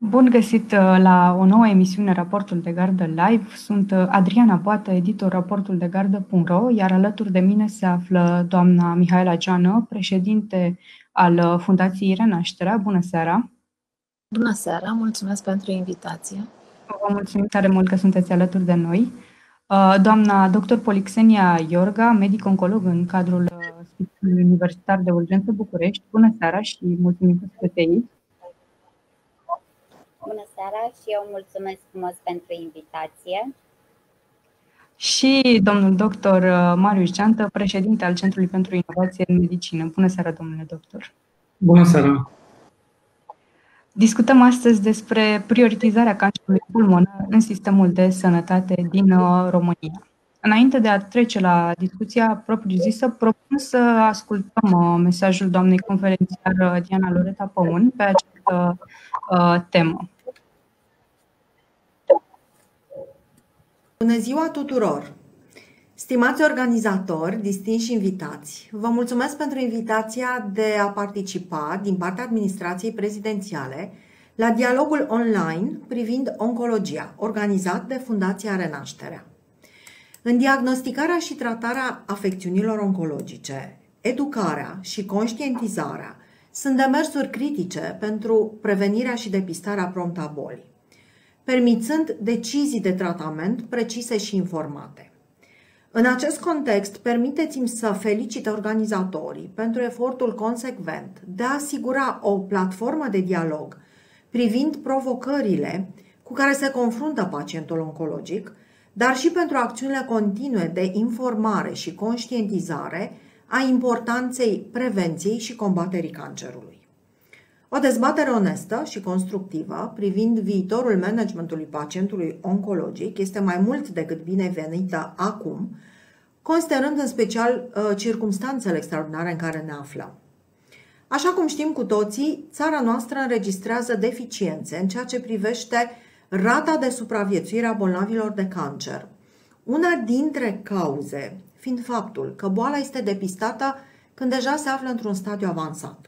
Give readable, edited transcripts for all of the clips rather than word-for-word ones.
Bun găsit la o nouă emisiune Raportul de Gardă Live. Sunt Adriana Poată, editor raportuldegardă.ro, iar alături de mine se află doamna Mihaela Geană, președinte al Fundației Renașterea. Bună seara! Bună seara, mulțumesc pentru invitație. Vă mulțumim tare mult că sunteți alături de noi. Doamna dr. Polixenia Iorga, medic-oncolog în cadrul Spitalului Universitar de Urgență București. Bună seara și mulțumim că sunteți aici. Bună seara și eu mulțumesc frumos pentru invitație. Și domnul doctor Marius Geantă, președinte al Centrului pentru Inovație în Medicină. Bună seara, domnule doctor! Bună seara! Discutăm astăzi despre prioritizarea cancerului pulmonar în sistemul de sănătate din România. Înainte de a trece la discuția propriu-zisă, propun să ascultăm mesajul doamnei conferențiar Diana Loreta Păun pe această temă. Bună ziua tuturor! Stimați organizatori, distinși invitați, vă mulțumesc pentru invitația de a participa din partea administrației prezidențiale la dialogul online privind oncologia, organizat de Fundația Renașterea. În diagnosticarea și tratarea afecțiunilor oncologice, educarea și conștientizarea sunt demersuri critice pentru prevenirea și depistarea promptă a bolii, permițând decizii de tratament precise și informate. În acest context, permiteți-mi să felicit organizatorii pentru efortul consecvent de a asigura o platformă de dialog privind provocările cu care se confruntă pacientul oncologic, dar și pentru acțiunile continue de informare și conștientizare a importanței prevenției și combaterii cancerului. O dezbatere onestă și constructivă privind viitorul managementului pacientului oncologic este mai mult decât binevenită acum, considerând în special circumstanțele extraordinare în care ne aflăm. Așa cum știm cu toții, țara noastră înregistrează deficiențe în ceea ce privește rata de supraviețuire a bolnavilor de cancer, una dintre cauze fiind faptul că boala este depistată când deja se află într-un stadiu avansat.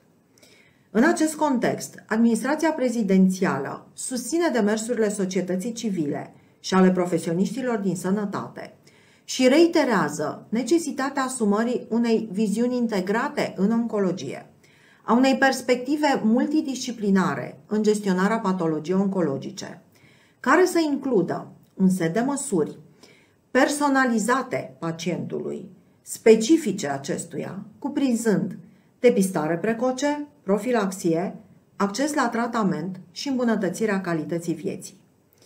În acest context, administrația prezidențială susține demersurile societății civile și ale profesioniștilor din sănătate și reiterează necesitatea asumării unei viziuni integrate în oncologie, a unei perspective multidisciplinare în gestionarea patologiei oncologice, care să includă un set de măsuri personalizate pacientului, specifice acestuia, cuprinzând depistare precoce, profilaxie, acces la tratament și îmbunătățirea calității vieții.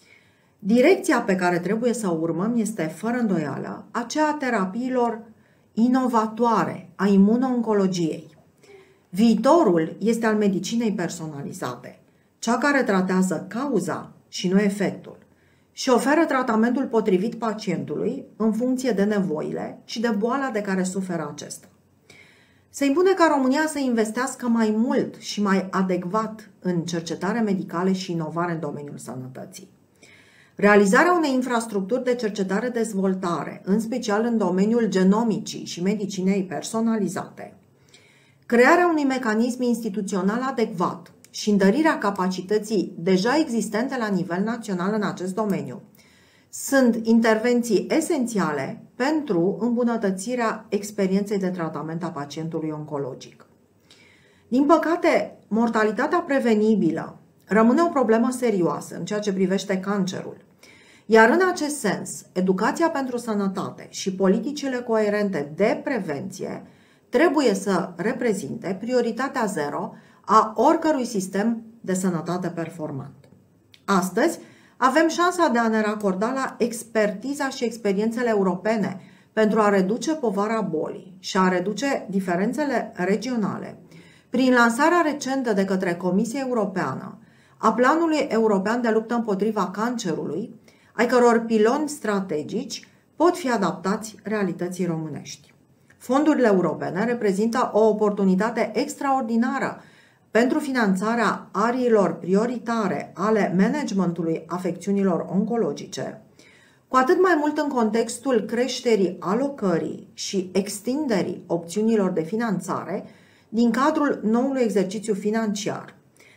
Direcția pe care trebuie să o urmăm este, fără îndoială, aceea a terapiilor inovatoare, a imuno-oncologiei. Viitorul este al medicinei personalizate, cea care tratează cauza și nu efectul și oferă tratamentul potrivit pacientului în funcție de nevoile și de boala de care suferă acesta. Se impune ca România să investească mai mult și mai adecvat în cercetare medicală și inovare în domeniul sănătății. Realizarea unei infrastructuri de cercetare-dezvoltare, în special în domeniul genomicii și medicinei personalizate, crearea unui mecanism instituțional adecvat și întărirea capacității deja existente la nivel național în acest domeniu sunt intervenții esențiale pentru îmbunătățirea experienței de tratament a pacientului oncologic. Din păcate, mortalitatea prevenibilă rămâne o problemă serioasă în ceea ce privește cancerul, iar în acest sens, educația pentru sănătate și politicile coerente de prevenție trebuie să reprezinte prioritatea zero a oricărui sistem de sănătate performant. Astăzi, avem șansa de a ne racorda la expertiza și experiențele europene pentru a reduce povara bolii și a reduce diferențele regionale prin lansarea recentă de către Comisia Europeană a Planului European de luptă împotriva cancerului, ai căror piloni strategici pot fi adaptați realității românești. Fondurile europene reprezintă o oportunitate extraordinară pentru finanțarea ariilor prioritare ale managementului afecțiunilor oncologice, cu atât mai mult în contextul creșterii alocării și extinderii opțiunilor de finanțare din cadrul noului exercițiu financiar,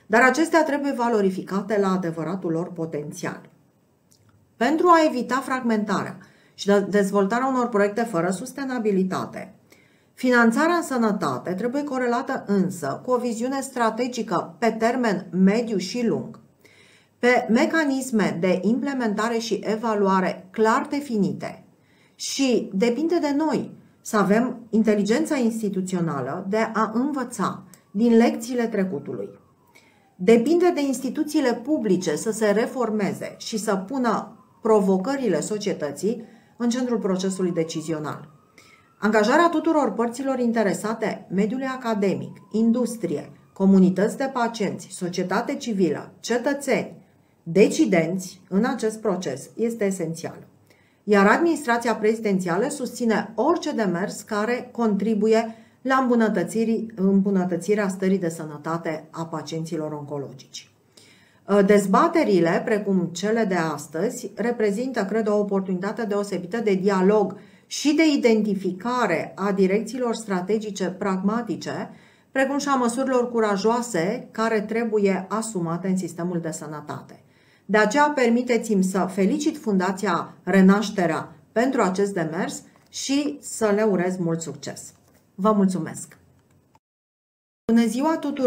dar acestea trebuie valorificate la adevăratul lor potențial. Pentru a evita fragmentarea și dezvoltarea unor proiecte fără sustenabilitate, finanțarea în sănătate trebuie corelată însă cu o viziune strategică pe termen mediu și lung, pe mecanisme de implementare și evaluare clar definite și depinde de noi să avem inteligența instituțională de a învăța din lecțiile trecutului. Depinde de instituțiile publice să se reformeze și să pună provocările societății în centrul procesului decizional. Angajarea tuturor părților interesate, mediului academic, industrie, comunități de pacienți, societate civilă, cetățeni, decidenți în acest proces este esențială. Iar administrația prezidențială susține orice demers care contribuie la îmbunătățirea stării de sănătate a pacienților oncologici. Dezbaterile, precum cele de astăzi, reprezintă, cred, o oportunitate deosebită de dialog și de identificare a direcțiilor strategice pragmatice, precum și a măsurilor curajoase care trebuie asumate în sistemul de sănătate. De aceea, permiteți-mi să felicit Fundația Renașterea pentru acest demers și să le urez mult succes. Vă mulțumesc! Bună ziua tuturor!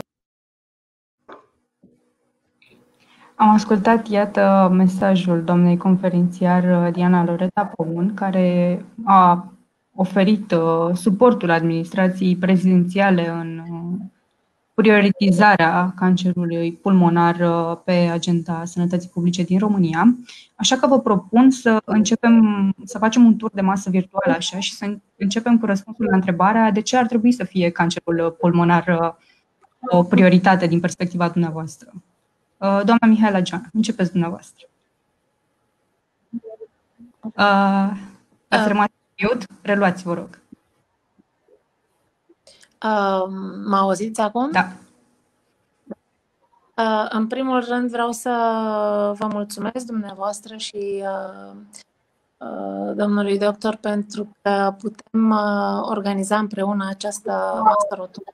Am ascultat, iată, mesajul doamnei conferențiar Diana Loreta Păun, care a oferit suportul administrației prezidențiale în prioritizarea cancerului pulmonar pe agenda sănătății publice din România. Așa că vă propun să facem un tur de masă virtual așa și să începem cu răspunsul la întrebarea de ce ar trebui să fie cancerul pulmonar o prioritate din perspectiva dumneavoastră. Doamna Mihaela Geana, începeți dumneavoastră. Ați rămas mute? Reluați, vă rog. Mă auziți acum? Da. În primul rând vreau să vă mulțumesc dumneavoastră și domnului doctor pentru că putem organiza împreună această masă rotundă.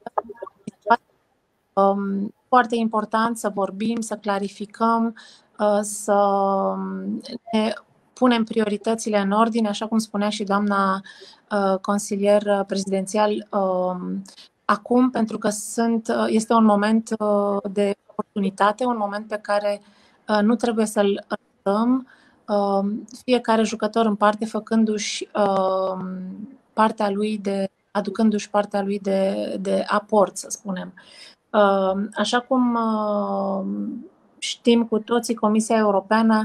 Foarte important să vorbim, să clarificăm, să ne punem prioritățile în ordine, așa cum spunea și doamna consilier prezidențial acum, pentru că este un moment de oportunitate, un moment pe care nu trebuie să-l ratăm, fiecare jucător în parte făcându-și partea lui aducându-și partea lui de aport, să spunem. Așa cum știm cu toții, Comisia Europeană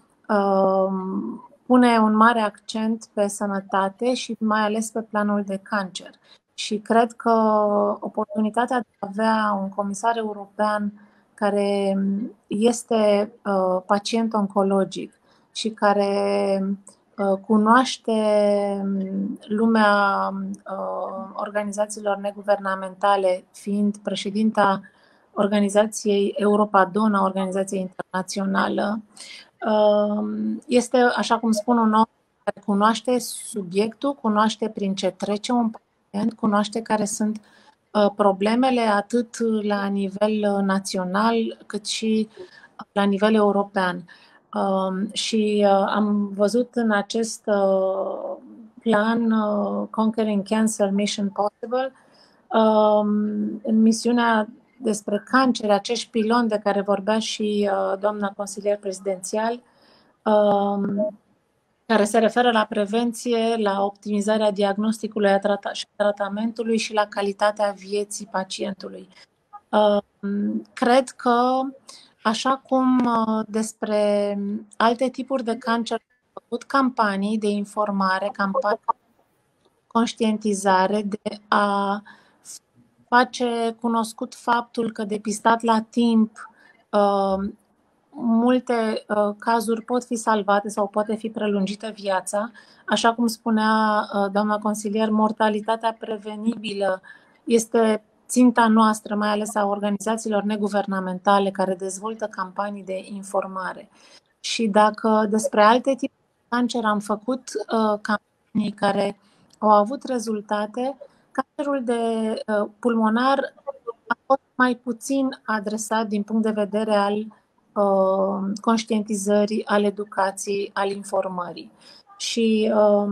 pune un mare accent pe sănătate și mai ales pe planul de cancer. Și cred că oportunitatea de a avea un comisar european care este pacient oncologic și care cunoaște lumea organizațiilor neguvernamentale, fiind președinta organizației Europa-Dona, organizației internațională, este, așa cum spun, un om care cunoaște subiectul, cunoaște prin ce trece un pacient, cunoaște care sunt problemele atât la nivel național cât și la nivel european. Și am văzut în acest plan Conquering Cancer Mission Possible, în misiunea despre cancer, acești piloni de care vorbea și doamna consilier prezidențial, care se referă la prevenție, la optimizarea diagnosticului și tratamentului și la calitatea vieții pacientului. Cred că, așa cum despre alte tipuri de cancer am făcut campanii de informare, campanii de conștientizare, de a face cunoscut faptul că depistat la timp multe cazuri pot fi salvate sau poate fi prelungită viața. Așa cum spunea doamna consilier, mortalitatea prevenibilă este ținta noastră, mai ales a organizațiilor neguvernamentale care dezvoltă campanii de informare. Și dacă despre alte tipuri de cancer am făcut campanii care au avut rezultate, cancerul de pulmonar a fost mai puțin adresat din punct de vedere al conștientizării, al educației, al informării. Și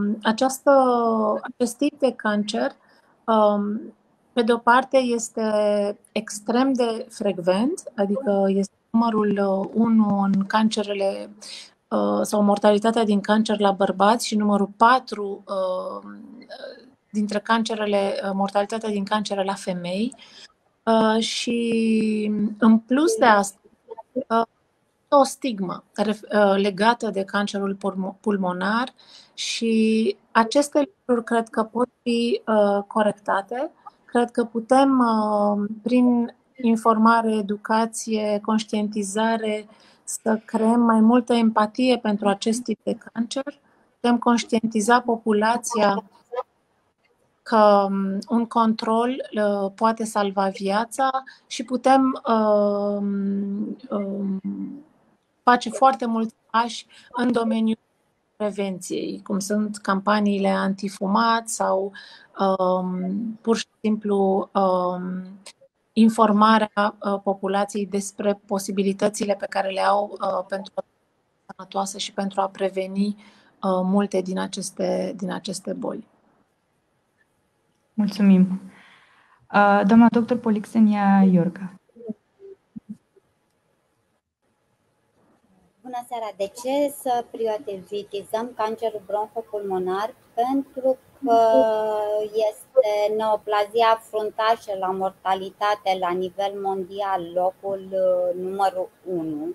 acest tip de cancer, pe de o parte, este extrem de frecvent, adică este numărul 1 în cancerele sau mortalitatea din cancer la bărbați și numărul 4 dintre cancerele, mortalitatea din cancere la femei. Și în plus de asta, o stigmă legată de cancerul pulmonar și aceste lucruri cred că pot fi corectate. Cred că putem, prin informare, educație, conștientizare, să creăm mai multă empatie pentru acest tip de cancer. Putem conștientiza populația că un control poate salva viața și putem face foarte mulți pași în domeniul prevenției, cum sunt campaniile antifumat sau pur și simplu informarea populației despre posibilitățile pe care le au pentru a fi sănătoasă și pentru a preveni multe din aceste boli. Mulțumim. Doamna doctor Polixenia Iorga. Bună seara! De ce să prioritizăm cancerul bronhopulmonar? Pentru că este neoplazia fruntașă la mortalitate la nivel mondial, locul numărul 1.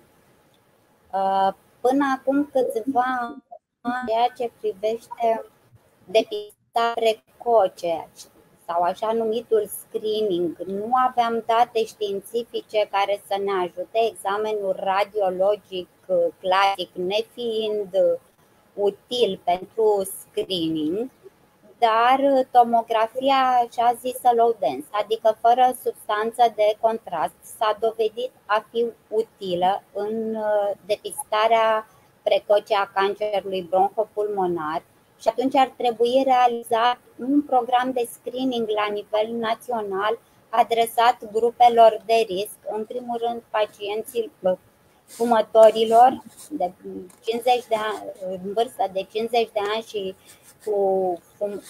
Până acum câțiva ani, ceea ce privește depistarea precoce sau așa numitul screening, nu aveam date științifice care să ne ajute, examenul radiologic clasic nefiind util pentru screening, dar tomografia așa zisă low dens, adică fără substanță de contrast, s-a dovedit a fi utilă în depistarea precoce a cancerului bronhopulmonar. Și atunci ar trebui realizat un program de screening la nivel național adresat grupelor de risc, în primul rând pacienților fumătorilor de 50 de ani, în vârstă de 50 de ani și cu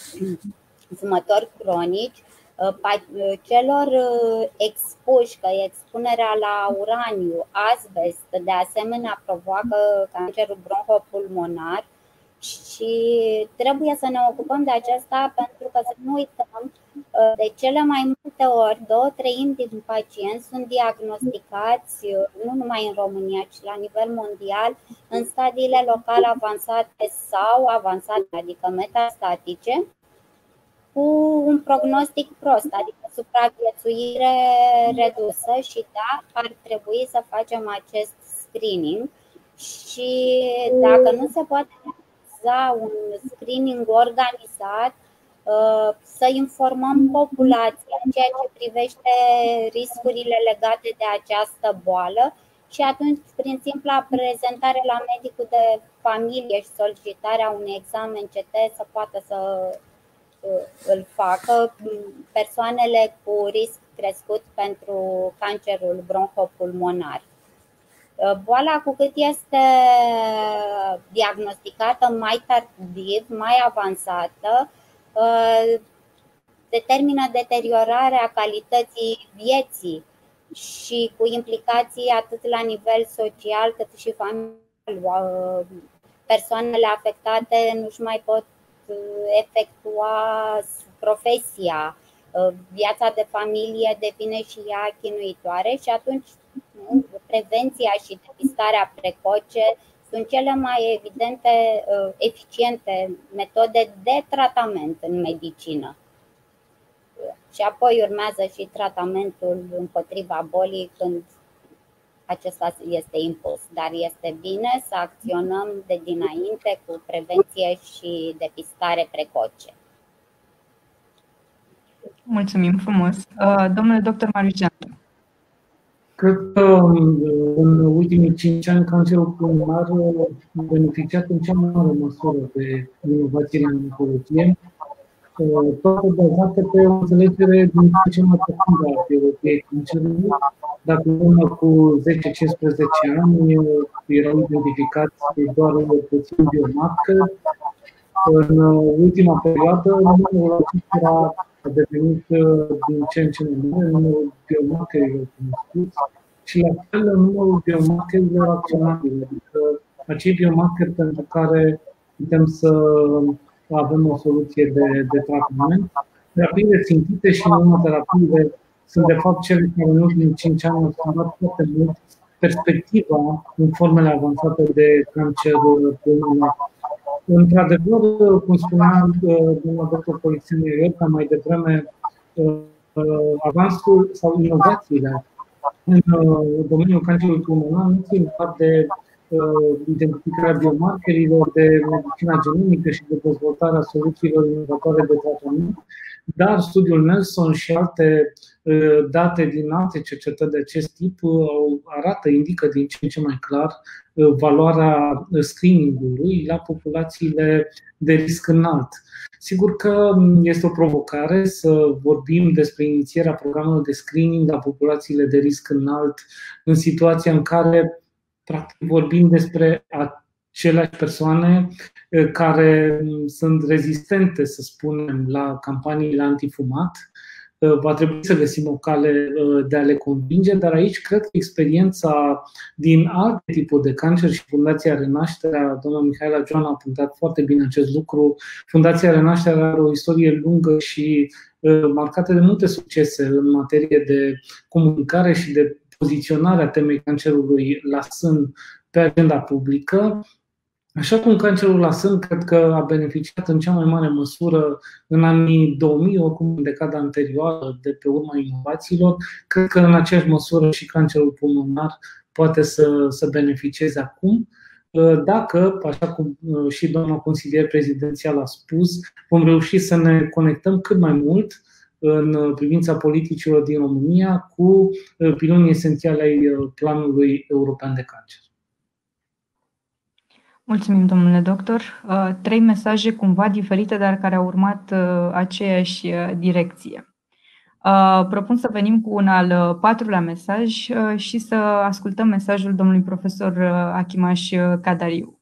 fumători cronici, celor expuși, că expunerea la uraniu, azbest, de asemenea provoacă cancerul bronhopulmonar. Și trebuie să ne ocupăm de acesta pentru că să nu uităm, de cele mai multe ori, 2/3 din pacienți sunt diagnosticați nu numai în România, ci la nivel mondial, în stadiile locale avansate sau avansate, adică metastatice, cu un prognostic prost, adică supraviețuire redusă și da, ar trebui să facem acest screening și dacă nu se poate un screening organizat, să informăm populația în ceea ce privește riscurile legate de această boală și atunci, prin simpla prezentare la medicul de familie și solicitarea unui examen CT, să poată să îl facă persoanele cu risc crescut pentru cancerul bronhopulmonar. Boala, cu cât este diagnosticată mai tardiv, mai avansată, determină deteriorarea calității vieții și cu implicații atât la nivel social cât și familial. Persoanele afectate nu-și mai pot efectua profesia, viața de familie devine și ea chinuitoare și atunci prevenția și depistarea precoce sunt cele mai evidente, eficiente metode de tratament în medicină. Și apoi urmează și tratamentul împotriva bolii când acesta este impus. Dar este bine să acționăm de dinainte cu prevenție și depistare precoce. Mulțumim frumos. Domnule doctor Mariuceanu. Cred că în ultimii 5 ani cancerul pulmonar a beneficiat în cea mai mare măsură de inovație în oncologie toate bazate pe o înțelegere din ce mai profundă a biologiei cancerului. Dacă în urmă cu 10-15 ani erau identificați doar puțin biomarcări, în ultima perioadă numărul acestora a devenit din ce în ce mai mare, numărul biomarcărilor cunoscuți și la fel numărul biomarcărilor acționabile, adică acei biomarcări pentru care putem să avem o soluție de tratament. Terapiile țintite și imunoterapiile sunt de fapt cele care în ultimii 5 ani au schimbat foarte mult perspectiva în formele avansate de cancer pulmonar. Într-adevăr, cum spunea domnul doctor Polițianu Ierca mai devreme, avansul sau inovațiile în domeniul cancerului pulmonar nu țin doar de identificarea biomarkerilor, de medicina genomică și de dezvoltarea soluțiilor inovatoare de tratament, dar studiul Nelson și alte date din alte cercetări de acest tip arată, indică din ce în ce mai clar valoarea screening-ului la populațiile de risc înalt. Sigur că este o provocare să vorbim despre inițierea programelor de screening la populațiile de risc înalt în situația în care practic vorbim despre aceleași persoane care sunt rezistente, să spunem, la campaniile antifumat. Va trebui să găsim o cale de a le convinge, dar aici cred că experiența din alte tipuri de cancer și Fundația Renașterea, doamna Mihaela Joana a punctat foarte bine acest lucru. Fundația Renașterea are o istorie lungă și marcată de multe succese în materie de comunicare și de poziționarea temei cancerului la sân pe agenda publică. Așa cum cancerul la sân cred că a beneficiat în cea mai mare măsură în anii 2000, oricum în decada anterioară, de pe urma inovațiilor, cred că în aceeași măsură și cancerul pulmonar poate să beneficieze acum, dacă, așa cum și doamna consilier prezidențial a spus, vom reuși să ne conectăm cât mai mult în privința politicilor din România cu pilonii esențiale ai Planului European de Cancer. Mulțumim, domnule doctor. 3 mesaje cumva diferite, dar care au urmat aceeași direcție. Propun să venim cu un al 4-lea mesaj și să ascultăm mesajul domnului profesor Achimaș Cadariu.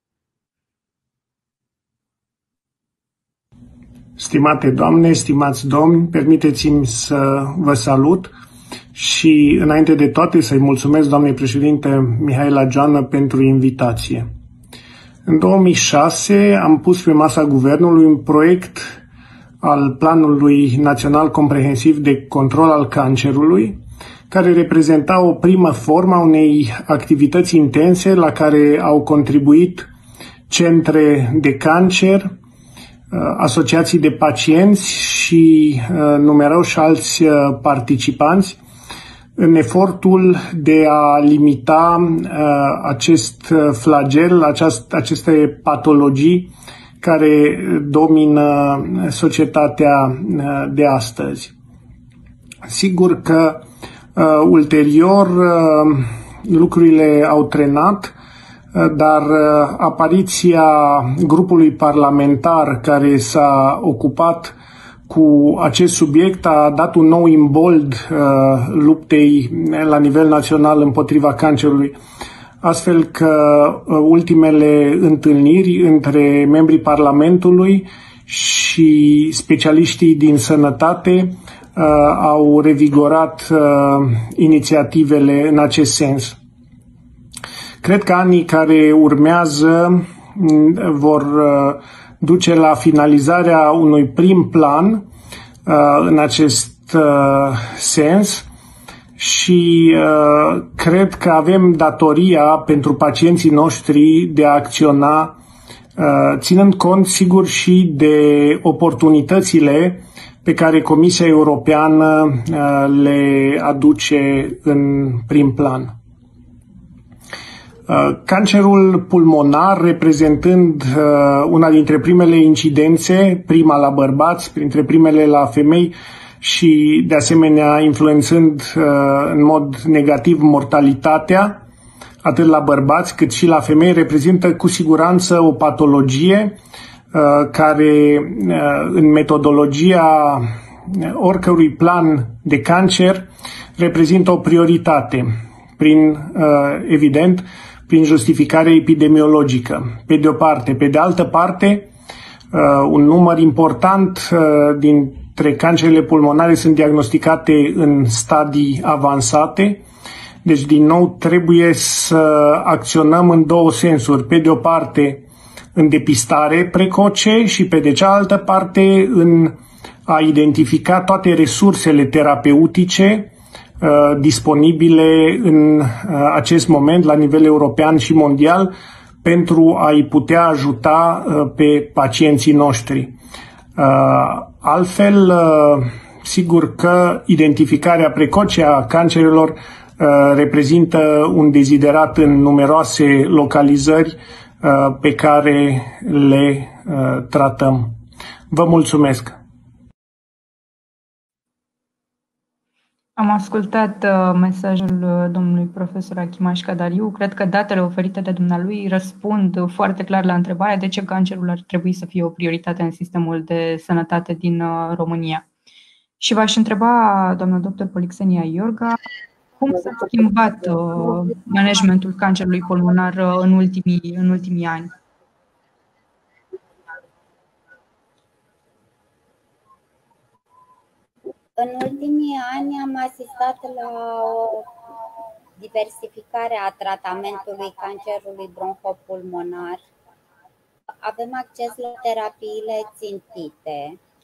Stimate doamne, stimați domni, permiteți-mi să vă salut și înainte de toate să-i mulțumesc doamnei președinte Mihaela Joana pentru invitație. În 2006 am pus pe masa guvernului un proiect al Planului Național Comprehensiv de Control al Cancerului, care reprezenta o primă formă a unei activități intense la care au contribuit centre de cancer, asociații de pacienți și numeroși alți participanți în efortul de a limita acest flagel, aceste patologii care domină societatea de astăzi. Sigur că ulterior lucrurile au trenat, dar apariția grupului parlamentar care s-a ocupat cu acest subiect a dat un nou imbold luptei la nivel național împotriva cancerului, astfel că ultimele întâlniri între membrii Parlamentului și specialiștii din sănătate au revigorat inițiativele în acest sens. Cred că anii care urmează vor duce la finalizarea unui prim plan în acest sens și cred că avem datoria pentru pacienții noștri de a acționa ținând cont, sigur, și de oportunitățile pe care Comisia Europeană le aduce în prim plan. Cancerul pulmonar reprezentând una dintre primele incidențe, prima la bărbați, printre primele la femei și de asemenea influențând în mod negativ mortalitatea, atât la bărbați cât și la femei, reprezintă cu siguranță o patologie care în metodologia oricărui plan de cancer reprezintă o prioritate, evident, prin justificare epidemiologică, pe de o parte. Pe de altă parte, un număr important dintre cancerele pulmonare sunt diagnosticate în stadii avansate. Deci, din nou, trebuie să acționăm în două sensuri. Pe de o parte, în depistare precoce și pe de cealaltă parte, în a identifica toate resursele terapeutice disponibile în acest moment la nivel european și mondial pentru a-i putea ajuta pe pacienții noștri. Altfel, sigur că identificarea precoce a cancerelor reprezintă un deziderat în numeroase localizări pe care le tratăm. Vă mulțumesc! Am ascultat mesajul domnului profesor Achimaș Cadariu. Cred că datele oferite de dumnealui răspund foarte clar la întrebarea de ce cancerul ar trebui să fie o prioritate în sistemul de sănătate din România. Și v-aș întreba, doamna doctor Polixenia Iorga, cum s-a schimbat managementul cancerului pulmonar în ultimii ani? În ultimii ani am asistat la o diversificare a tratamentului cancerului bronhopulmonar. Avem acces la terapiile țintite,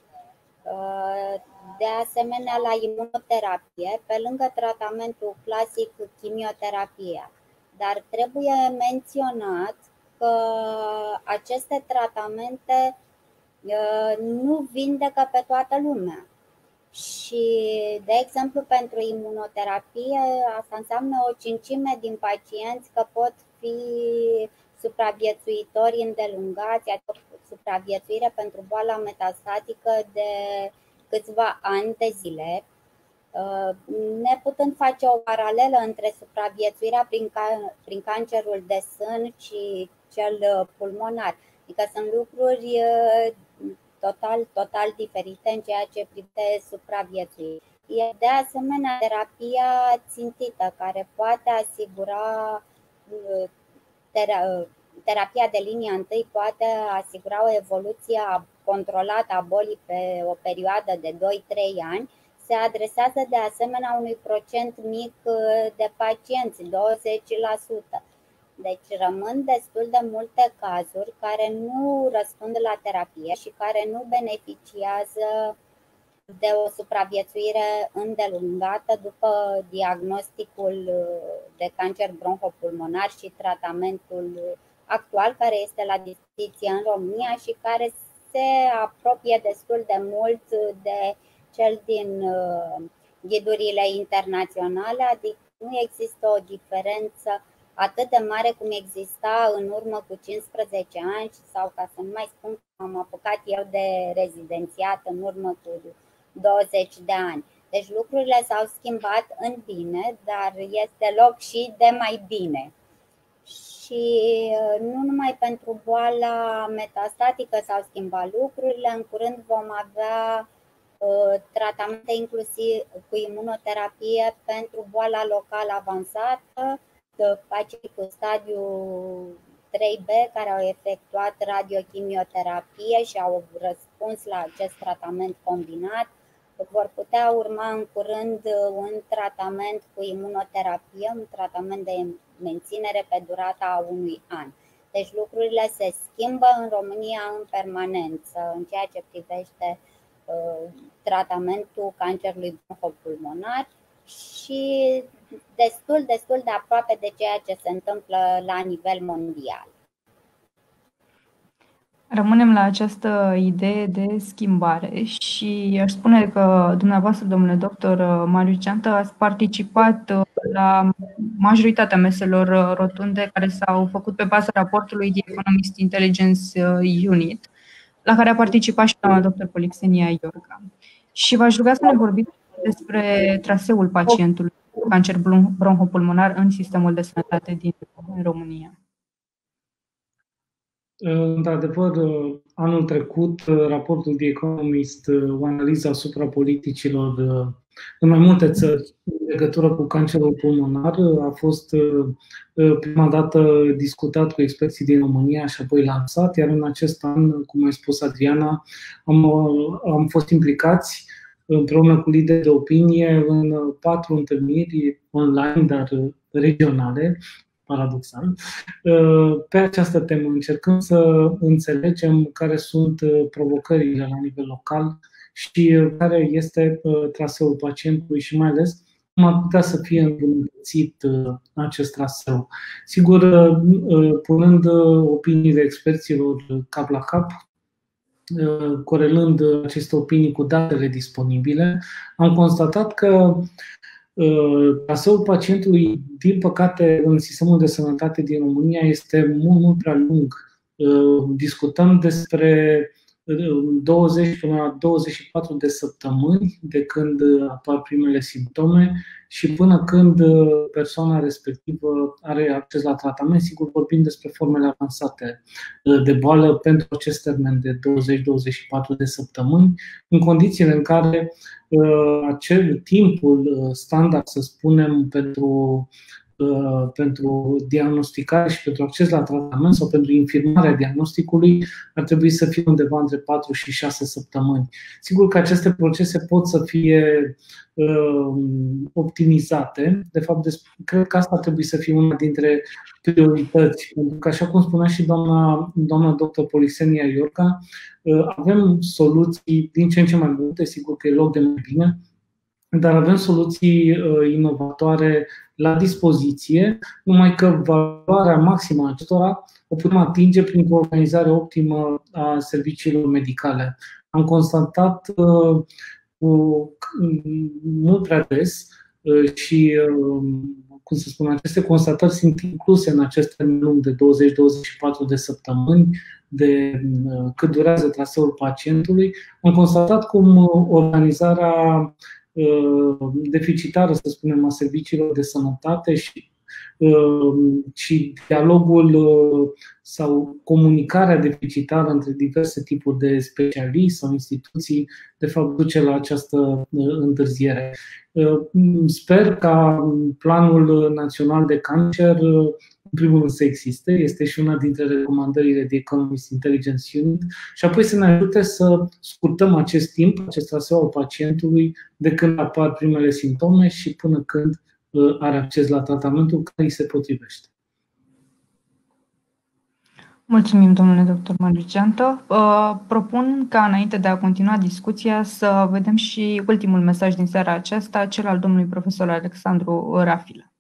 de asemenea la imunoterapie, pe lângă tratamentul clasic chimioterapia. Dar trebuie menționat că aceste tratamente nu vindecă pe toată lumea. Și, de exemplu, pentru imunoterapie, asta înseamnă o cincime din pacienți că pot fi supraviețuitori îndelungați, adică supraviețuire pentru boala metastatică de câțiva ani de zile, neputând face o paralelă între supraviețuirea prin cancerul de sân și cel pulmonar. Adică sunt lucruri total diferite în ceea ce privește supraviețuirea. E de asemenea terapia țintită, care poate asigura, terapia de linia întâi poate asigura o evoluție controlată a bolii pe o perioadă de 2-3 ani. Se adresează de asemenea unui procent mic de pacienți, 20%. Deci rămân destul de multe cazuri care nu răspund la terapie și care nu beneficiază de o supraviețuire îndelungată după diagnosticul de cancer bronhopulmonar și tratamentul actual care este la dispoziție în România și care se apropie destul de mult de cel din ghidurile internaționale, adică nu există o diferență atât de mare cum exista în urmă cu 15 ani sau, ca să nu mai spun că am apucat eu de rezidențiat în urmă cu 20 de ani. Deci lucrurile s-au schimbat în bine, dar este loc și de mai bine. Și nu numai pentru boala metastatică s-au schimbat lucrurile, în curând vom avea tratamente inclusiv cu imunoterapie pentru boala locală avansată, pacienți cu stadiu 3B care au efectuat radiochimioterapie și au răspuns la acest tratament combinat. Vor putea urma în curând un tratament cu imunoterapie, un tratament de menținere pe durata a unui an. Deci lucrurile se schimbă în România în permanență în ceea ce privește tratamentul cancerului bronhopulmonar și destul de aproape de ceea ce se întâmplă la nivel mondial. Rămânem la această idee de schimbare și aș spune că dumneavoastră, domnule doctor Marius Geantă, ați participat la majoritatea meselor rotunde care s-au făcut pe baza raportului The Economist Intelligence Unit, la care a participat și doamna doctor Polixenia Iorga. Și v-aș ruga să ne vorbiți despre traseul pacientului cu cancer bronhopulmonar în sistemul de sănătate din România. Într-adevăr, anul trecut, raportul The Economist, o analiză asupra politicilor în mai multe țări în legătură cu cancerul pulmonar, a fost prima dată discutat cu experții din România și apoi lansat, iar în acest an, cum ai spus Adriana, am fost implicați împreună cu lideri de opinie în 4 întâlniri online, dar regionale, paradoxal, pe această temă, încercând să înțelegem care sunt provocările la nivel local și care este traseul pacientului și mai ales cum ar putea să fie îmbunătățit acest traseu. Sigur, punând opiniile experților cap la cap, corelând aceste opinii cu datele disponibile, am constatat că traseul pacientului, din păcate, în sistemul de sănătate din România este mult prea lung. Discutăm despre 20 până la 24 de săptămâni de când apar primele simptome și până când persoana respectivă are acces la tratament. Sigur, vorbim despre formele avansate de boală pentru acest termen de 20-24 de săptămâni, în condițiile în care acel timpul standard, să spunem, pentru diagnosticare și pentru acces la tratament sau pentru infirmarea diagnosticului ar trebui să fie undeva între 4 și 6 săptămâni. Sigur că aceste procese pot să fie optimizate. De fapt, cred că asta ar trebui să fie una dintre priorități. Pentru că, așa cum spunea și doamna dr. Polixenia Iorca, avem soluții din ce în ce mai multe, sigur că e loc de mai bine, dar avem soluții inovatoare la dispoziție, numai că valoarea maximă a acestora o putem atinge printr-o organizare optimă a serviciilor medicale. Am constatat mult prea des și, cum să spun, aceste constatări sunt incluse în acest termen lung de 20-24 de săptămâni, de cât durează traseul pacientului. Am constatat cum organizarea deficitară, să spunem, a serviciilor de sănătate și dialogul sau comunicarea deficitară între diverse tipuri de specialiști sau instituții, de fapt, duce la această întârziere. Sper ca Planul Național de Cancer, în primul rând, să existe, este și una dintre recomandările de Economist Intelligence Unit, și apoi să ne ajute să scurtăm acest timp, acest traseu al pacientului, de când apar primele simptome și până când are acces la tratamentul care îi se potrivește. Mulțumim, domnule dr. Magiceantă. Propun ca, înainte de a continua discuția, să vedem și ultimul mesaj din seara aceasta, cel al domnului profesor Alexandru Rafilă.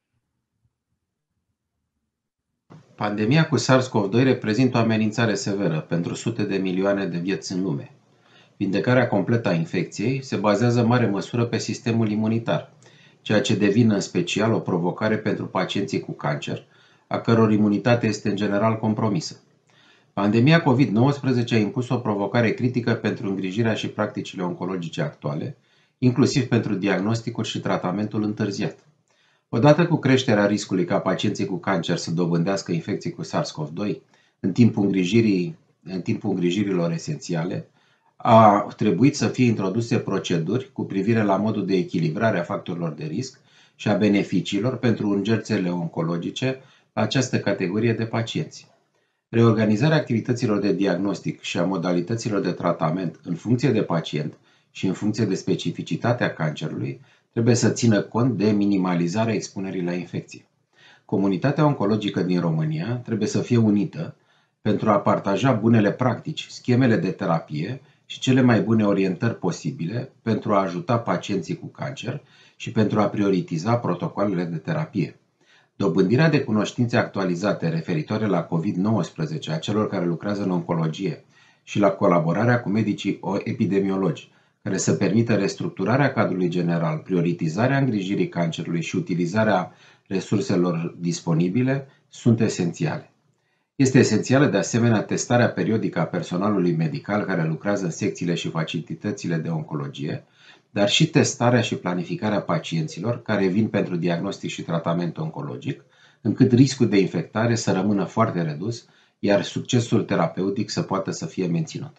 Pandemia cu SARS-CoV-2 reprezintă o amenințare severă pentru sute de milioane de vieți în lume. Vindecarea completă a infecției se bazează în mare măsură pe sistemul imunitar, ceea ce devine în special o provocare pentru pacienții cu cancer, a căror imunitate este în general compromisă. Pandemia COVID-19 a impus o provocare critică pentru îngrijirea și practicile oncologice actuale, inclusiv pentru diagnosticul și tratamentul întârziat. Odată cu creșterea riscului ca pacienții cu cancer să dobândească infecții cu SARS-CoV-2 în timpul îngrijirilor esențiale, a trebuit să fie introduse proceduri cu privire la modul de echilibrare a factorilor de risc și a beneficiilor pentru urgențele oncologice la această categorie de pacienți. Reorganizarea activităților de diagnostic și a modalităților de tratament în funcție de pacient și în funcție de specificitatea cancerului trebuie să țină cont de minimalizarea expunerii la infecție. Comunitatea oncologică din România trebuie să fie unită pentru a partaja bunele practici, schemele de terapie și cele mai bune orientări posibile pentru a ajuta pacienții cu cancer și pentru a prioritiza protocoalele de terapie. Dobândirea de cunoștințe actualizate referitoare la COVID-19 a celor care lucrează în oncologie și la colaborarea cu medicii epidemiologi, care să permită restructurarea cadrului general, prioritizarea îngrijirii cancerului și utilizarea resurselor disponibile, sunt esențiale. Este esențială de asemenea testarea periodică a personalului medical care lucrează în secțiile și facilitățile de oncologie, dar și testarea și planificarea pacienților care vin pentru diagnostic și tratament oncologic, încât riscul de infectare să rămână foarte redus, iar succesul terapeutic să poată să fie menținut.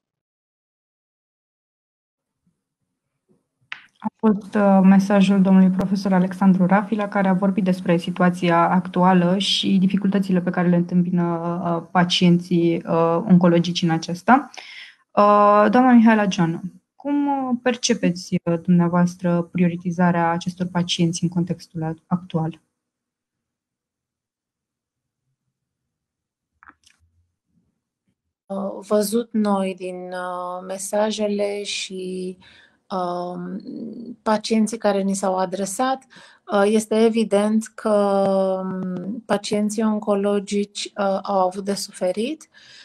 A fost mesajul domnului profesor Alexandru Rafila, care a vorbit despre situația actuală și dificultățile pe care le întâmpină pacienții oncologici în acesta. Doamna Mihaela Joană, cum percepeți dumneavoastră prioritizarea acestor pacienți în contextul actual? Văzut noi din mesajele și pacienții care ni s-au adresat, este evident că pacienții oncologici au avut de suferit.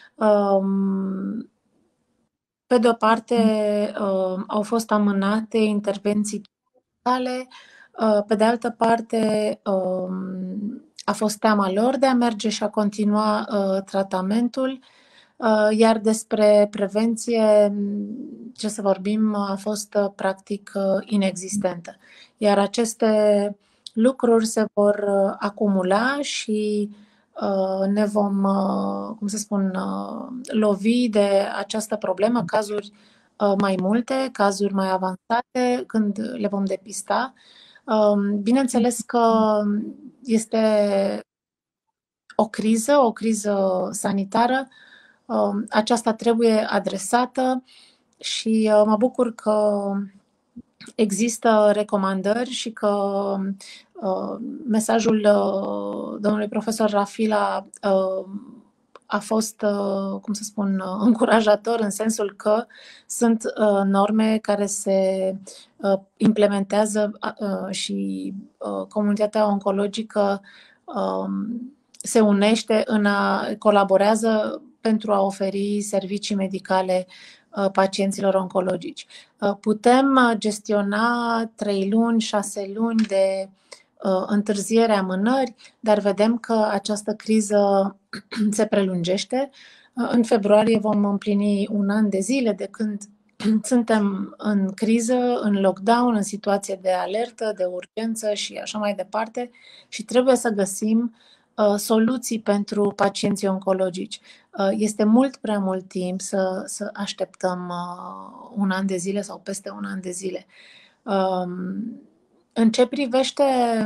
Pe de o parte, au fost amânate intervenții medicale, pe de altă parte, a fost teama lor de a merge și a continua tratamentul, iar despre prevenție, ce să vorbim, a fost practic inexistentă. Iar aceste lucruri se vor acumula și ne vom, cum să spun, lovi de această problemă, cazuri mai multe, cazuri mai avansate, când le vom depista. Bineînțeles că este o criză sanitară. Aceasta trebuie adresată și mă bucur că există recomandări și că mesajul domnului profesor Rafila a fost, cum să spun, încurajator în sensul că sunt norme care se implementează și comunitatea oncologică se unește, colaborează pentru a oferi servicii medicale pacienților oncologici. Putem gestiona 3 luni, 6 luni de întârziere, amânări, dar vedem că această criză se prelungește. În februarie vom împlini 1 an de zile de când suntem în criză, în lockdown, în situație de alertă, de urgență și așa mai departe și trebuie să găsim soluții pentru pacienții oncologici. Este mult prea mult timp să așteptăm 1 an de zile sau peste 1 an de zile. În ce privește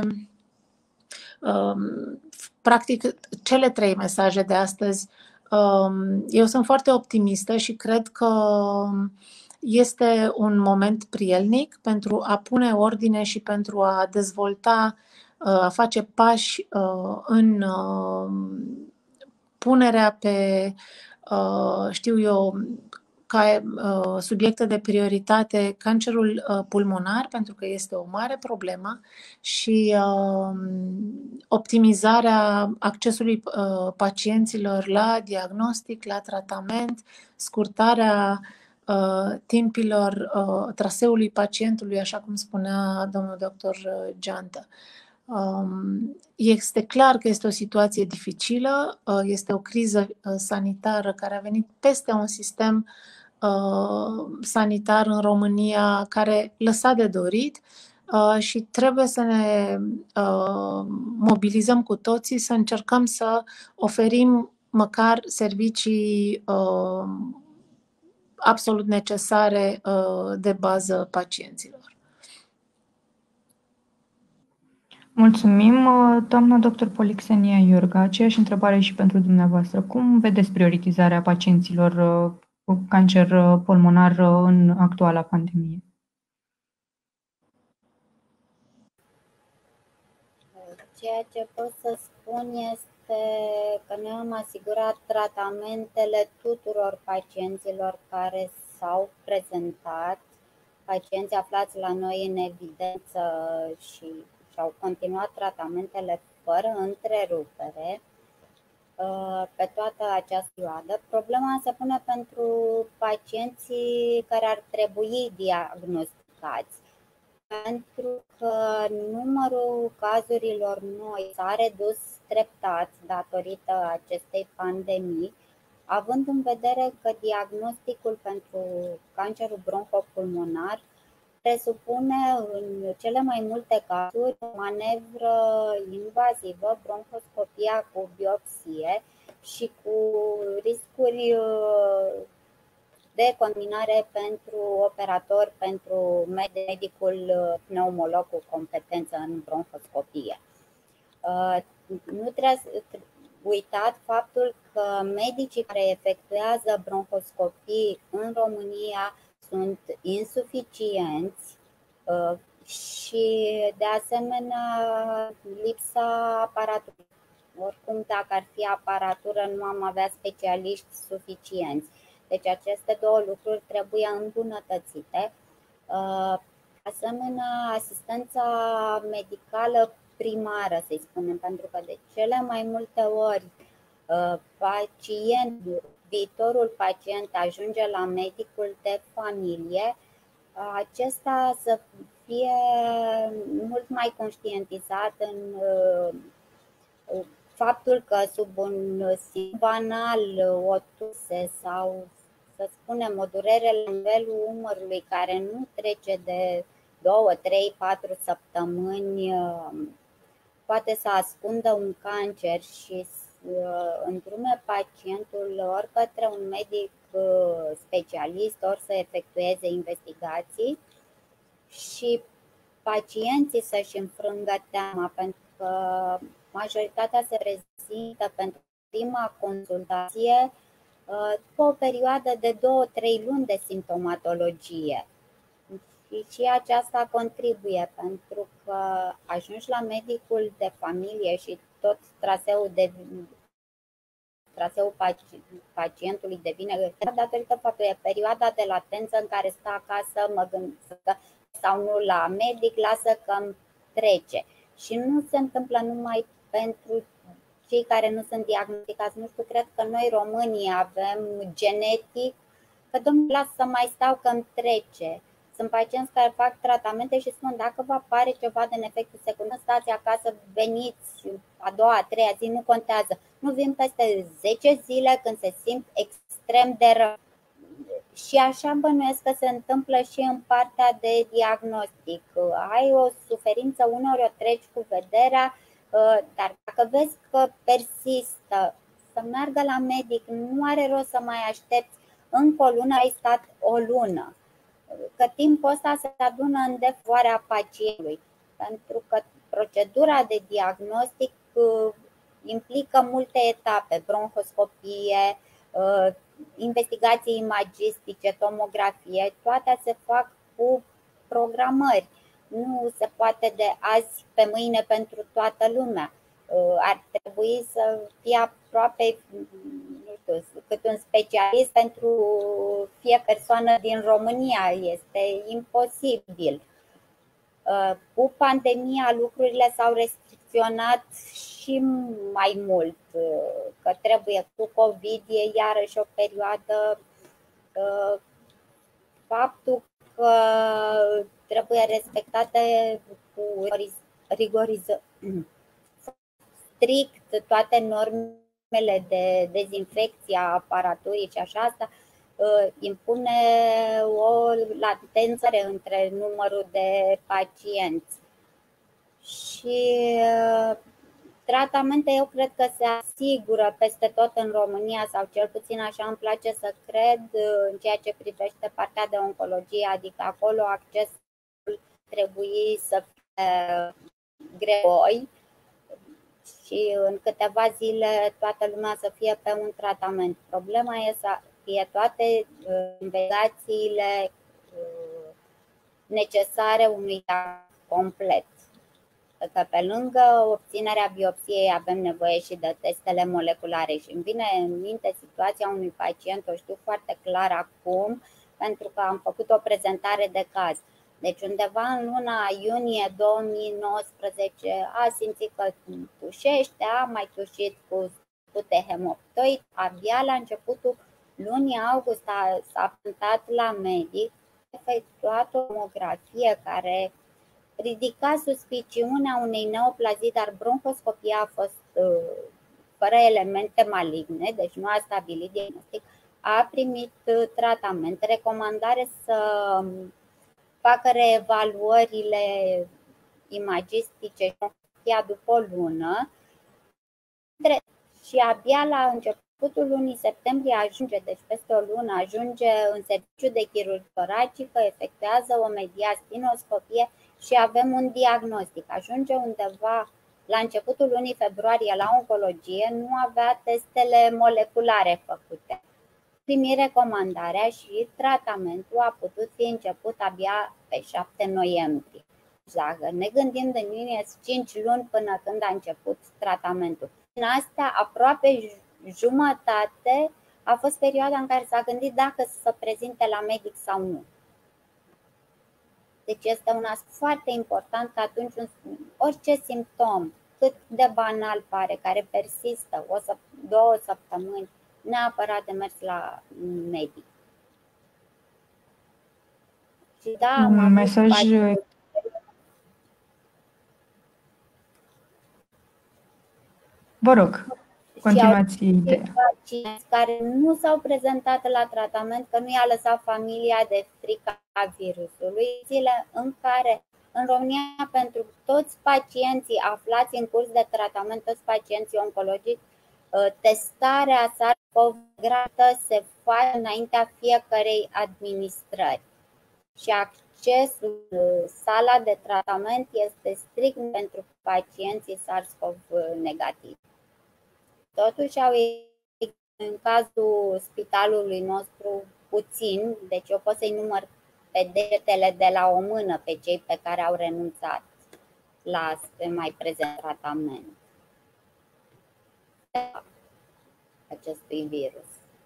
practic cele 3 mesaje de astăzi, eu sunt foarte optimistă și cred că este un moment prielnic pentru a pune ordine și pentru a dezvolta, a face pași în punerea pe, știu eu, ca subiecte de prioritate cancerul pulmonar, pentru că este o mare problemă, și optimizarea accesului pacienților la diagnostic, la tratament, scurtarea timpilor traseului pacientului, așa cum spunea domnul doctor Geantă. Este clar că este o situație dificilă, este o criză sanitară care a venit peste un sistem sanitar în România care lăsa de dorit și trebuie să ne mobilizăm cu toții, să încercăm să oferim măcar servicii absolut necesare de bază pacienților. Mulțumim, doamna dr. Polixenia Iurga. Aceeași întrebare și pentru dumneavoastră. Cum vedeți prioritizarea pacienților cu cancer pulmonar în actuala pandemie? Ceea ce pot să spun este că noi am asigurat tratamentele tuturor pacienților care s-au prezentat, pacienți aflați la noi în evidență și au continuat tratamentele fără întrerupere pe toată această perioadă. Problema se pune pentru pacienții care ar trebui diagnosticați, pentru că numărul cazurilor noi s-a redus treptat datorită acestei pandemii, având în vedere că diagnosticul pentru cancerul bronhopulmonar presupune în cele mai multe cazuri o manevră invazivă, bronhoscopia cu biopsie, și cu riscuri de contaminare pentru operator, pentru medicul pneumolog cu competență în bronhoscopie. Nu trebuie uitat faptul că medicii care efectuează bronhoscopii în România sunt insuficienți și, de asemenea, lipsa aparaturii. Oricum, dacă ar fi aparatură, nu am avea specialiști suficienți. Deci aceste două lucruri trebuie îmbunătățite. Asemenea, asistența medicală primară, să-i spunem, pentru că de cele mai multe ori viitorul pacient ajunge la medicul de familie, acesta să fie mult mai conștientizat în faptul că sub un simptom banal, o tuse sau, să spunem, o durere la nivelul umărului care nu trece de 2, 3, 4 săptămâni poate să ascundă un cancer și îndrume pacientul ori către un medic specialist, ori să efectueze investigații și pacienții să-și înfrângă teama, pentru că majoritatea se prezintă pentru prima consultație după o perioadă de 2-3 luni de simptomatologie. Și aceasta contribuie, pentru că ajungi la medicul de familie și tot traseul pacientului devine datorită faptului perioada de latență în care stă acasă, mă gândesc sau nu la medic, lasă că îmi trece. Și nu se întâmplă numai pentru cei care nu sunt diagnosticați. Nu știu, cred că noi românii avem genetic că, domnule, lasă să mai stau că îmi trece. Sunt pacienți care fac tratamente și spun, dacă vă apare ceva de efectul secundar, stați acasă, veniți a doua, a treia zi, nu contează. Nu vin peste 10 zile când se simt extrem de rău. Și așa bănuiesc că se întâmplă și în partea de diagnostic. Ai o suferință, uneori o treci cu vederea, dar dacă vezi că persistă, să meargă la medic, nu are rost să mai aștepți încă o lună, ai stat o lună. Că timpul ăsta se adună în defavoarea pacientului, pentru că procedura de diagnostic implică multe etape, bronhoscopie, investigații imagistice, tomografie, toate se fac cu programări. Nu se poate de azi pe mâine pentru toată lumea. Ar trebui să fie aproape, nu știu, cât un specialist pentru fiecare persoană din România. Este imposibil. Cu pandemia lucrurile s-au restricționat și mai mult, că trebuie cu COVID, e iarăși o perioadă, faptul că trebuie respectate cu strict toate normele de dezinfecție a aparaturii și așa, asta impune o latență între numărul de pacienți. Și tratamente, eu cred că se asigură peste tot în România, sau cel puțin așa îmi place să cred, în ceea ce privește partea de oncologie, adică acolo accesul trebuie să fie greoi și în câteva zile toată lumea să fie pe un tratament. Problema e să fie toate investigațiile necesare unui complet. Că pe lângă obținerea biopsiei avem nevoie și de testele moleculare și îmi vine în minte situația unui pacient, o știu foarte clar acum, pentru că am făcut o prezentare de caz. Deci undeva în luna iunie 2019 a simțit că tușește, a mai tușit cu spute hemoptoid, abia la începutul lunii august s-a prezentat la medic, a efectuat o tomografie care ridica suspiciunea unei neoplazii, dar bronhoscopia a fost fără elemente maligne, deci nu a stabilit diagnostic, a primit tratament, recomandare să facă reevaluările imagistice după o lună și abia la începutul lunii septembrie ajunge, deci peste o lună, ajunge în serviciu de chirurgie toracică, efectuează o mediastinoscopie și avem un diagnostic. Ajunge undeva la începutul lunii februarie la oncologie, nu avea testele moleculare făcute. Primi recomandarea și tratamentul a putut fi început abia pe 7 noiembrie. Dacă ne gândim de mine 5 luni până când a început tratamentul. În astea, aproape jumătate a fost perioada în care s-a gândit dacă să se prezinte la medic sau nu. Deci este un aspect foarte important că atunci orice simptom, cât de banal pare, care persistă 2 săptămâni, neapărat de mers la medic. Și da, am avut mesaj. Vă rog, continuați ideea. Pacienți care nu s-au prezentat la tratament, că nu i-a lăsat familia de frica virusului, zile în care în România, pentru toți pacienții aflați în curs de tratament, toți pacienții oncologici, testarea SARS-CoV se face înaintea fiecărei administrări și accesul sala de tratament este strict pentru pacienții SARS-CoV negativi. Totuși, în cazul spitalului nostru puțin, deci eu pot să-i număr pe degetele de la o mână pe cei pe care au renunțat la mai prezent tratament acestui virus.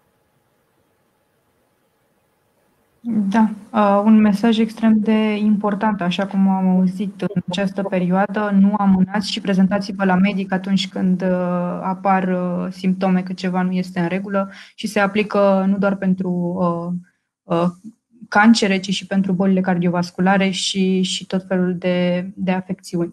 Da, un mesaj extrem de important, așa cum am auzit în această perioadă, nu amânați și prezentați-vă la medic atunci când apar simptome că ceva nu este în regulă și se aplică nu doar pentru cancere, ci și pentru bolile cardiovasculare și tot felul de afecțiuni.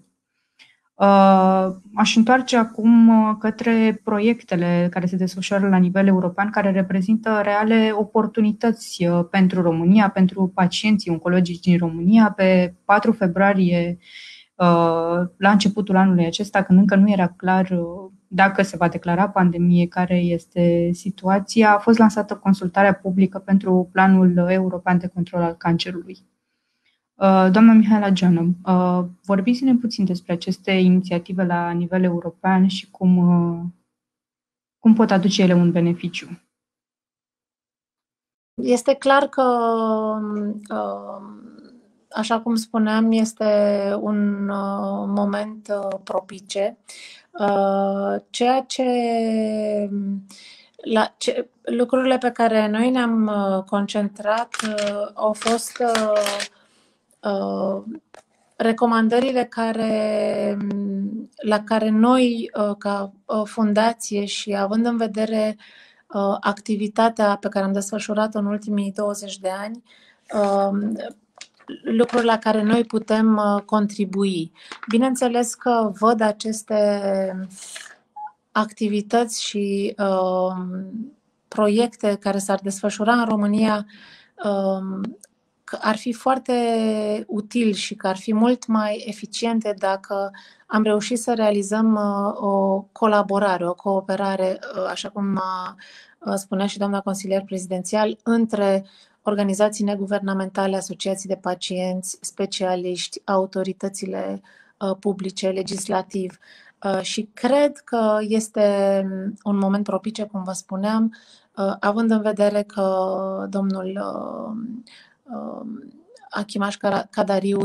Aș întoarce acum către proiectele care se desfășoară la nivel european, care reprezintă reale oportunități pentru România, pentru pacienții oncologici din România. Pe 4 februarie, la începutul anului acesta, când încă nu era clar dacă se va declara pandemie, care este situația, a fost lansată consultarea publică pentru Planul European de Control al Cancerului. Doamna Mihaela Geană, vorbiți-ne puțin despre aceste inițiative la nivel european și cum pot aduce ele un beneficiu. Este clar că, așa cum spuneam, este un moment propice, ceea lucrurile pe care noi ne-am concentrat au fost recomandările la care noi, ca fundație și având în vedere activitatea pe care am desfășurat-o în ultimii 20 de ani, lucruri la care noi putem contribui. Bineînțeles că văd aceste activități și proiecte care s-ar desfășura în România că ar fi foarte util și că ar fi mult mai eficiente dacă am reușit să realizăm o colaborare, o cooperare, așa cum spunea și doamna consilier prezidențial, între organizații neguvernamentale, asociații de pacienți, specialiști, autoritățile publice, legislativ. Și cred că este un moment propice, cum vă spuneam, având în vedere că domnul Achimaș Cadariu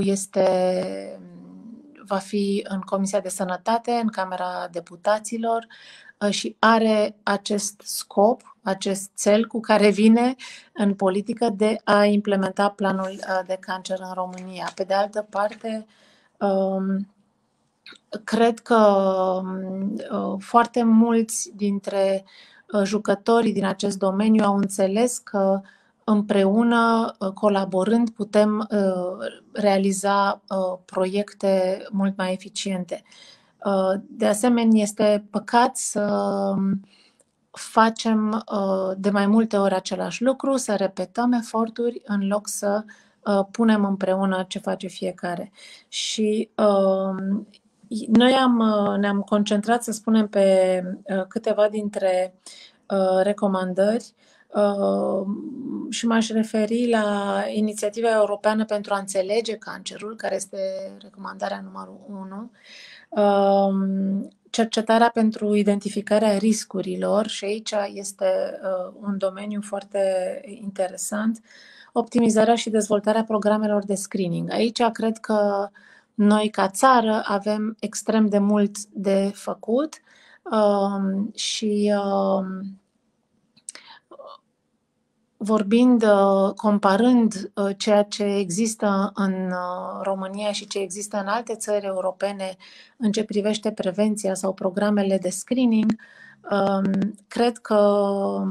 va fi în Comisia de Sănătate, în Camera Deputaților și are acest scop, acest cel cu care vine în politică de a implementa planul de cancer în România. Pe de altă parte, cred că foarte mulți dintre jucătorii din acest domeniu au înțeles că împreună, colaborând, putem realiza proiecte mult mai eficiente. De asemenea, este păcat să facem de mai multe ori același lucru, să repetăm eforturi în loc să punem împreună ce face fiecare. Și Noi ne-am concentrat, să spunem, pe câteva dintre recomandări și m-aș referi la inițiativa europeană pentru a înțelege cancerul, care este recomandarea numărul 1, cercetarea pentru identificarea riscurilor, și aici este un domeniu foarte interesant, optimizarea și dezvoltarea programelor de screening. Aici cred că noi, ca țară, avem extrem de mult de făcut și vorbind, comparând ceea ce există în România și ce există în alte țări europene în ce privește prevenția sau programele de screening, cred că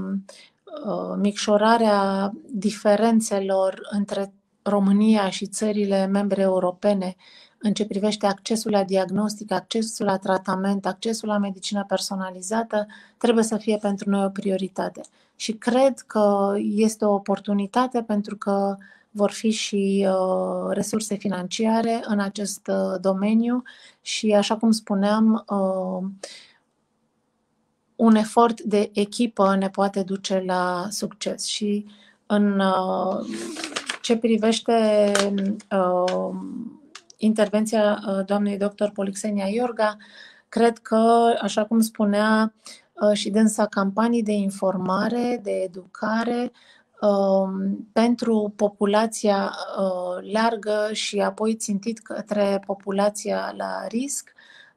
micșorarea diferențelor între România și țările membre europene în ce privește accesul la diagnostic, accesul la tratament, accesul la medicină personalizată, trebuie să fie pentru noi o prioritate. Și cred că este o oportunitate, pentru că vor fi și resurse financiare în acest domeniu și, așa cum spuneam, un efort de echipă ne poate duce la succes. Și în ce privește intervenția doamnei dr. Polixenia Iorga, cred că, așa cum spunea și dânsa, campanii de informare, de educare pentru populația largă și apoi țintit către populația la risc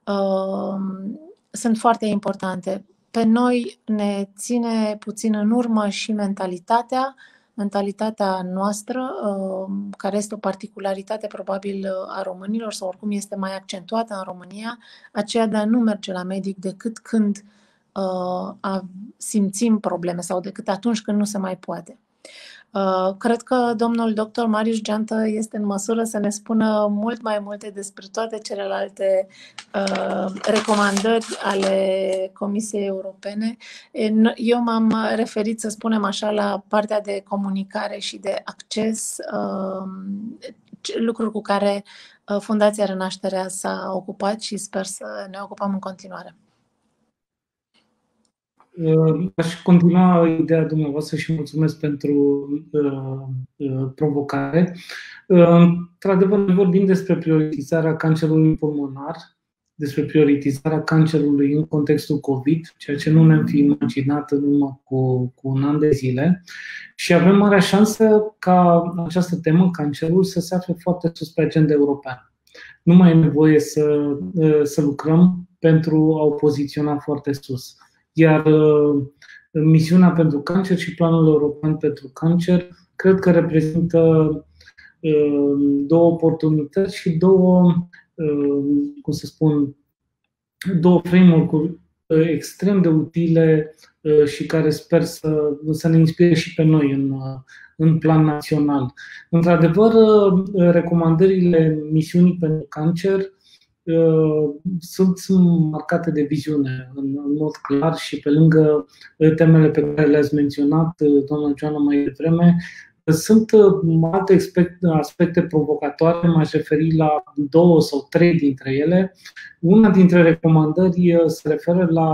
sunt foarte importante. Pe noi ne ține puțin în urmă și mentalitatea noastră, care este o particularitate probabil a românilor sau oricum este mai accentuată în România, aceea de a nu merge la medic decât când simțim probleme sau decât atunci când nu se mai poate. Cred că domnul dr. Marius Geantă este în măsură să ne spună mult mai multe despre toate celelalte recomandări ale Comisiei Europene. Eu m-am referit, să spunem așa, la partea de comunicare și de acces, lucruri cu care Fundația Renașterea s-a ocupat și sper să ne ocupăm în continuare. Aș continua ideea dumneavoastră și mulțumesc pentru provocare. Într-adevăr, vorbim despre prioritizarea cancerului pulmonar, despre prioritizarea cancerului în contextul COVID, ceea ce nu ne-am fi imaginat în urmă cu un an de zile. Și avem marea șansă ca această temă, cancerul, să se afle foarte sus pe agenda europeană. Nu mai e nevoie să lucrăm pentru a o poziționa foarte sus. Iar misiunea pentru cancer și planul european pentru cancer cred că reprezintă două oportunități și două framework-uri extrem de utile și care sper să ne inspire și pe noi în plan național. Într-adevăr, recomandările misiunii pentru cancer sunt marcate de viziune în mod clar și pe lângă temele pe care le-ați menționat, doamna Joana, mai devreme, sunt alte aspecte provocatoare, m-aș referi la 2 sau 3 dintre ele. Una dintre recomandări se referă la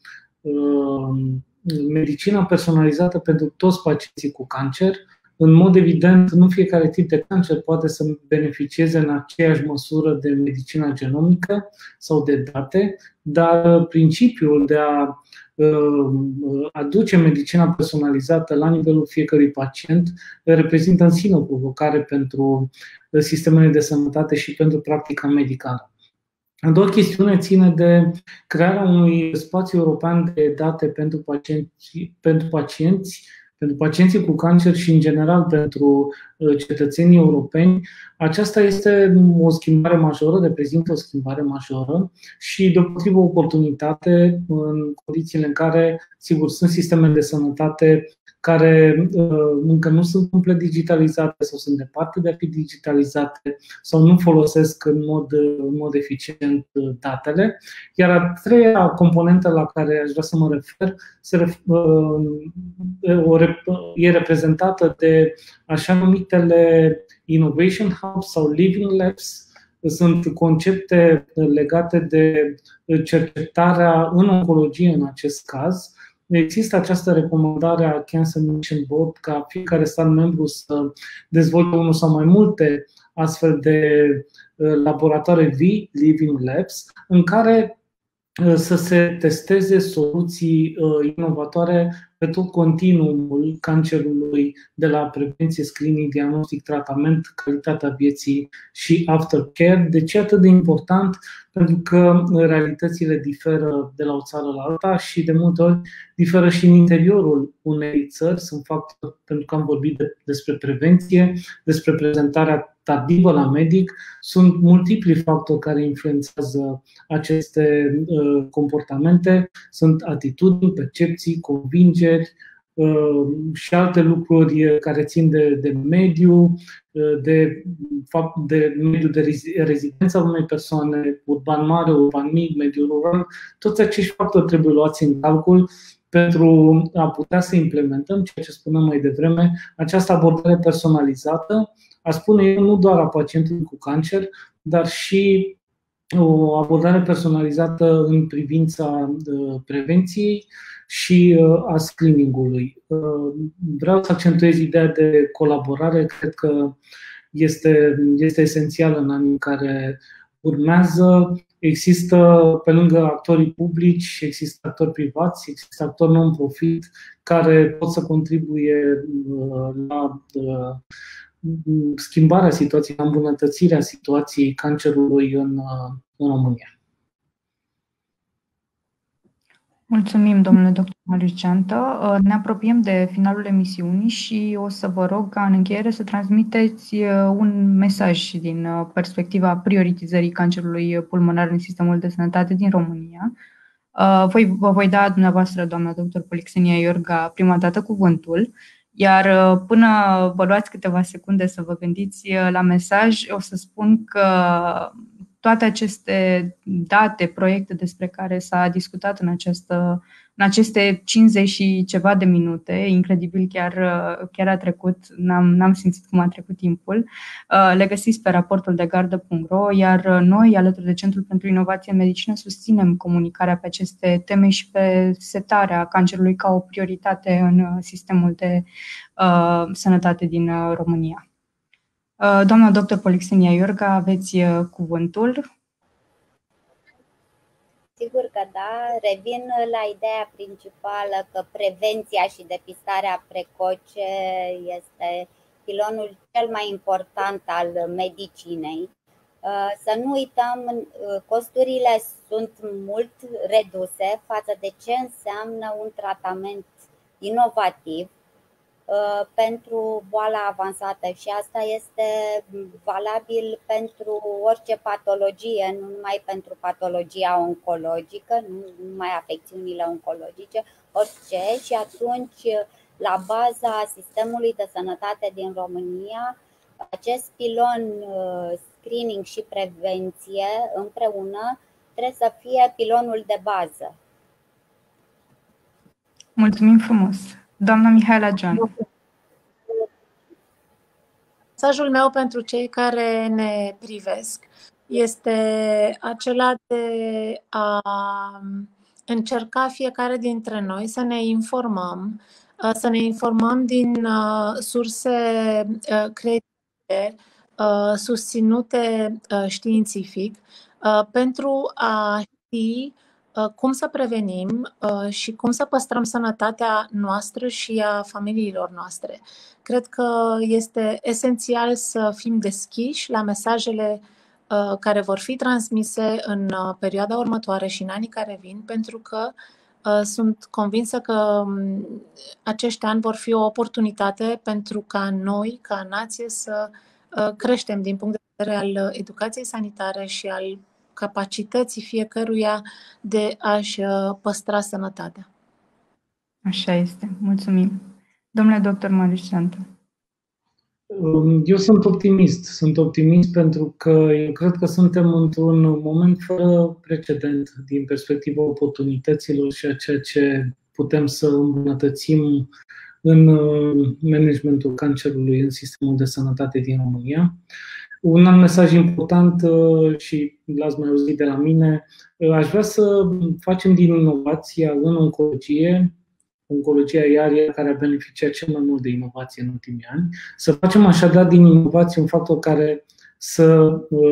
medicina personalizată pentru toți pacienții cu cancer. În mod evident, nu fiecare tip de cancer poate să beneficieze în aceeași măsură de medicina genomică sau de date, dar principiul de a aduce medicina personalizată la nivelul fiecărui pacient reprezintă în sine o provocare pentru sistemele de sănătate și pentru practica medicală. A doua chestiune ține de crearea unui spațiu european de date pentru pacienții cu cancer și, în general, pentru cetățenii europeni. Aceasta este o schimbare majoră, reprezintă o schimbare majoră și, deopotrivă, o oportunitate în condițiile în care, sigur, sunt sisteme de sănătate care încă nu sunt complet digitalizate sau sunt departe de a fi digitalizate sau nu folosesc în mod eficient datele. Iar a treia componentă la care aș vrea să mă refer e reprezentată de așa numitele Innovation Hubs sau Living Labs, sunt concepte legate de cercetarea în oncologie în acest caz. Există această recomandare a Cancer Mission Board ca fiecare stat membru să dezvolte unul sau mai multe astfel de laboratoare vii, living labs, în care să se testeze soluții inovatoare pe tot continuumul cancerului, de la prevenție, screening, diagnostic, tratament, calitatea vieții și aftercare. De ce e atât de important? Pentru că realitățile diferă de la o țară la alta și de multe ori diferă și în interiorul unei țări. Sunt factori, pentru că am vorbit despre prevenție, despre prezentarea tardivă la medic, sunt multipli factori care influențează aceste comportamente. Sunt atitudini, percepții, convingeri și alte lucruri care țin de mediu, de mediu de rezidență a unei persoane, urban mare, urban mic, mediu rural. Toți acești factori trebuie luați în calcul pentru a putea să implementăm, ceea ce spuneam mai devreme, această abordare personalizată, a spune eu, nu doar a pacientului cu cancer, dar și o abordare personalizată în privința prevenției și a screening-ului. Vreau să accentuez ideea de colaborare, cred că este esențială în anii care urmează. Există, pe lângă actorii publici, există actori privați, există actori non-profit care pot să contribuie la schimbarea situației, la îmbunătățirea situației cancerului în România. Mulțumim, domnule doctor Marius Ceantă. Ne apropiem de finalul emisiunii și o să vă rog ca în încheiere să transmiteți un mesaj din perspectiva prioritizării cancerului pulmonar în sistemul de sănătate din România. Vă voi da dumneavoastră, doamna doctor Polixenia Iorga, prima dată cuvântul, iar până vă luați câteva secunde să vă gândiți la mesaj, o să spun că toate aceste date, proiecte despre care s-a discutat în aceste 50 și ceva de minute, incredibil, chiar a trecut, n-am simțit cum a trecut timpul, le găsiți pe raportul de gardă.ro, iar noi, alături de Centrul pentru Inovație în Medicină, susținem comunicarea pe aceste teme și pe setarea cancerului ca o prioritate în sistemul de sănătate din România. Doamna doctor Polixenia Iorga, aveți cuvântul. Sigur că da. Revin la ideea principală că prevenția și depistarea precoce este pilonul cel mai important al medicinei. Să nu uităm, costurile sunt mult reduse față de ce înseamnă un tratament inovativ pentru boala avansată și asta este valabil pentru orice patologie, nu numai pentru patologia oncologică, nu numai afecțiunile oncologice, orice. Și atunci, la baza sistemului de sănătate din România, acest pilon screening și prevenție împreună trebuie să fie pilonul de bază. Mulțumim frumos! Doamna Mihaela John. Mesajul meu pentru cei care ne privesc este acela de a încerca fiecare dintre noi să ne informăm din surse credibile, susținute științific, pentru a ști cum să prevenim și cum să păstrăm sănătatea noastră și a familiilor noastre. Cred că este esențial să fim deschiși la mesajele care vor fi transmise în perioada următoare și în anii care vin, pentru că sunt convinsă că acești ani vor fi o oportunitate pentru ca noi, ca nație, să creștem din punct de vedere al educației sanitare și al capacității fiecăruia de a-și păstra sănătatea. Așa este. Mulțumim. Domnule doctor Marius Ceantă. Eu sunt optimist. Sunt optimist pentru că eu cred că suntem într-un moment fără precedent din perspectiva oportunităților și a ceea ce putem să îmbunătățim în managementul cancerului în sistemul de sănătate din România. Un alt mesaj important și l-ați mai auzit de la mine, aș vrea să facem din inovația în oncologia iar care a beneficiat cel mai mult de inovație în ultimii ani, să facem așadar din inovație un factor care să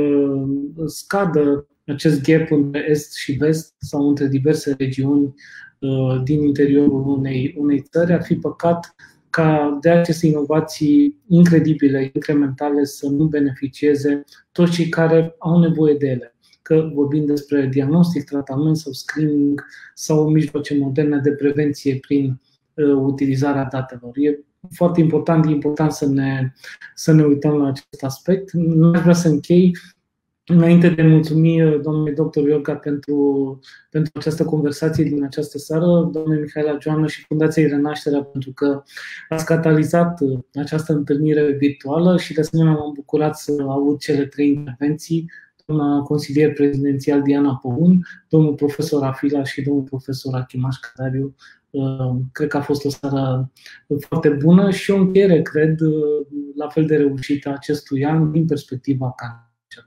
scadă acest gap între est și vest sau între diverse regiuni din interiorul unei țări. Ar fi păcat ca de aceste inovații incredibile, incrementale, să nu beneficieze toți cei care au nevoie de ele. Că vorbim despre diagnostic, tratament sau screening sau mijloace moderne de prevenție prin utilizarea datelor. E foarte important să ne uităm la acest aspect. Nu aș vrea să închei înainte de mulțumi domnului dr. Iorga pentru această conversație din această seară, domnului Mihaela Joană și Fundației Renașterea, pentru că ați catalizat această întâlnire virtuală și de asemenea m-am bucurat să aud cele 3 intervenții, doamna consilier prezidențial Diana Păun, domnul profesor Afila și domnul profesor Achimaș Cadariu. Cred că a fost o seară foarte bună și o încheiere, cred, la fel de reușită acestui an din perspectiva cancerului.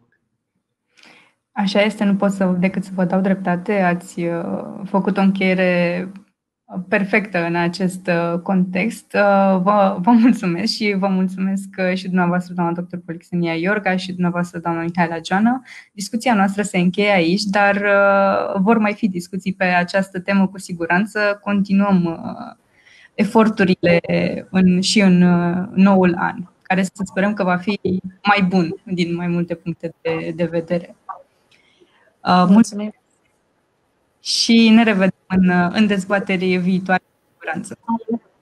Așa este, nu pot decât să vă dau dreptate. Ați făcut o încheiere perfectă în acest context. Vă mulțumesc și vă mulțumesc și dumneavoastră, doamna dr. Polixenia Iorga, și dumneavoastră, doamna Mihaela Joană. Discuția noastră se încheie aici, dar vor mai fi discuții pe această temă cu siguranță. Continuăm eforturile și în noul an, care să sperăm că va fi mai bun din mai multe puncte de vedere. Mulțumim și ne revedem în dezbateri viitoare cu siguranță.